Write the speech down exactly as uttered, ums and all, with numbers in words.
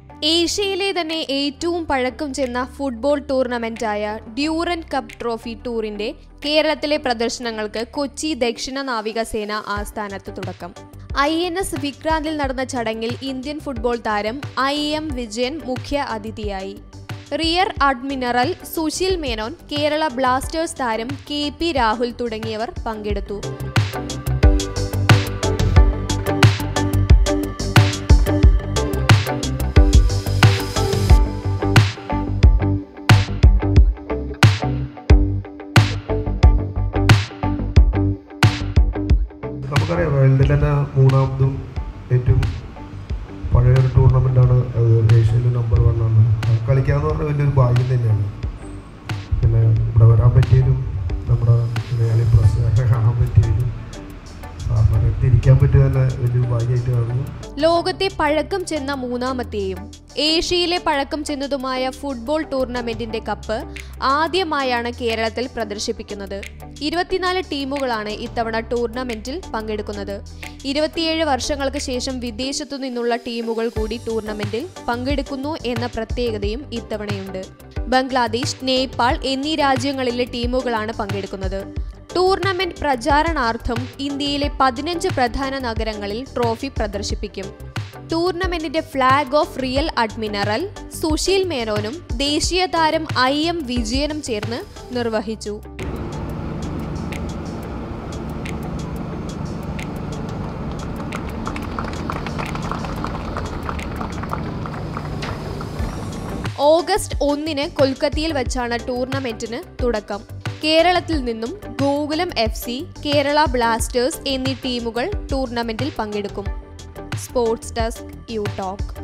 ഏഷ്യയിലെ തന്നെ ഏറ്റവും പഴക്കം ചെന്ന ഫുട്ബോൾ ടൂർണമെന്റായ ഡ്യൂറന്റ് കപ്പ് ട്രോഫി ടൂറിന്റെ കേരളത്തിലെ പ്രദർശനങ്ങൾക്ക് കൊച്ചി ദക്ഷിണ നാവികസേന ആസ്ഥാനത്ത് തുടക്കം. ഐ എൻ എസ് വിക്രാന്തിൽ നടന്ന ചടങ്ങിൽ ഇന്ത്യൻ ഫുട്ബോൾ താരം ഐ എം വിജയൻ മുഖ്യ അതിഥിയായി. Rear admiral Sushil Menon, Kerala Blasters താരം കെ പി രാഹുൽ തുടങ്ങിയവർ പങ്കെടുത്തു. നമുക്കറിയാം, വേൾഡിൽ തന്നെ മൂന്നാമതും ഏറ്റവും പഴയൊരു ടൂർണമെൻ്റാണ് അത്. ഏഷ്യയിൽ നമ്പർ വൺ ആണ്. കളിക്കാന്ന് പറഞ്ഞാൽ വലിയൊരു ഭാഗ്യം തന്നെയാണ്. പിന്നെ ഇവിടെ വരാൻ പറ്റിയതിലും നമ്മുടെ മലയാളി പ്രസ് കാണാൻ പറ്റിയതിലും തിരിക്കാൻ പറ്റിയ തന്നെ വലിയൊരു ഭാഗ്യമായിട്ട് കാണുന്നു. ലോകത്തെ പഴക്കം ചെന്ന മൂന്നാമത്തെയും ഏഷ്യയിലെ പഴക്കം ചെന്നതുമായ ഫുട്ബോൾ ടൂർണമെന്റിന്റെ കപ്പ് ആദ്യമായാണ് കേരളത്തിൽ പ്രദർശിപ്പിക്കുന്നത്. ഇരുപത്തിനാല് ടീമുകളാണ് ഇത്തവണ ടൂർണമെന്റിൽ പങ്കെടുക്കുന്നത്. ഇരുപത്തിയേഴ് വർഷങ്ങൾക്ക് ശേഷം വിദേശത്തു നിന്നുള്ള ടീമുകൾ കൂടി ടൂർണമെന്റിൽ പങ്കെടുക്കുന്നു എന്ന പ്രത്യേകതയും ഇത്തവണയുണ്ട്. ബംഗ്ലാദേശ്, നേപ്പാൾ എന്നീ രാജ്യങ്ങളിലെ ടീമുകളാണ് പങ്കെടുക്കുന്നത്. ടൂർണമെന്റ് പ്രചാരണാർത്ഥം ഇന്ത്യയിലെ പതിനഞ്ച് പ്രധാന നഗരങ്ങളിൽ ട്രോഫി പ്രദർശിപ്പിക്കും. ടൂർണമെന്റിന്റെ flag off real admiral Sushil മേനോനും ദേശീയ താരം ഐ എം വിജയനും ചേർന്ന് നിർവഹിച്ചു. ഓഗസ്റ്റ് ഒന്നിന് കൊൽക്കത്തയിൽ വെച്ചാണ് ടൂർണമെന്റിന് തുടക്കം. കേരളത്തിൽ നിന്നും Gokulam F C, Kerala Blasters എന്നീ ടീമുകൾ ടൂർണമെന്റിൽ പങ്കെടുക്കും. Sports desk, U talk.